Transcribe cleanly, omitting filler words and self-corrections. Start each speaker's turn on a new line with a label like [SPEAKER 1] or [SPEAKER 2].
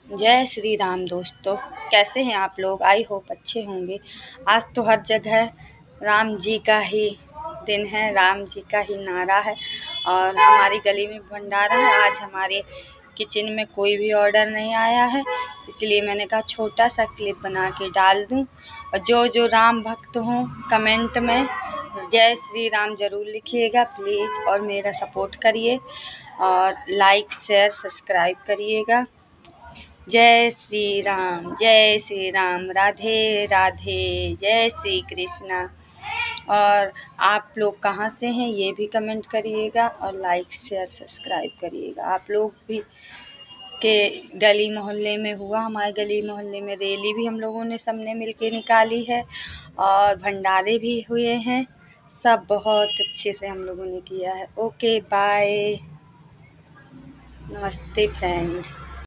[SPEAKER 1] जय श्री राम दोस्तों, कैसे हैं आप लोग। आई होप अच्छे होंगे। आज तो हर जगह राम जी का ही दिन है, राम जी का ही नारा है और हमारी गली में भंडारा है। आज हमारे किचन में कोई भी ऑर्डर नहीं आया है, इसलिए मैंने कहा छोटा सा क्लिप बना के डाल दूं। और जो राम भक्त हों कमेंट में जय श्री राम ज़रूर लिखिएगा प्लीज़, और मेरा सपोर्ट करिए और लाइक शेयर सब्सक्राइब करिएगा। जय श्री राम, राधे राधे, जय श्री कृष्णा। और आप लोग कहाँ से हैं ये भी कमेंट करिएगा और लाइक शेयर सब्सक्राइब करिएगा। आप लोग भी के गली मोहल्ले में हुआ, हमारे गली मोहल्ले में रैली भी हम लोगों ने सबने मिलके निकाली है और भंडारे भी हुए हैं। सब बहुत अच्छे से हम लोगों ने किया है। ओके बाय, नमस्ते फ्रेंड।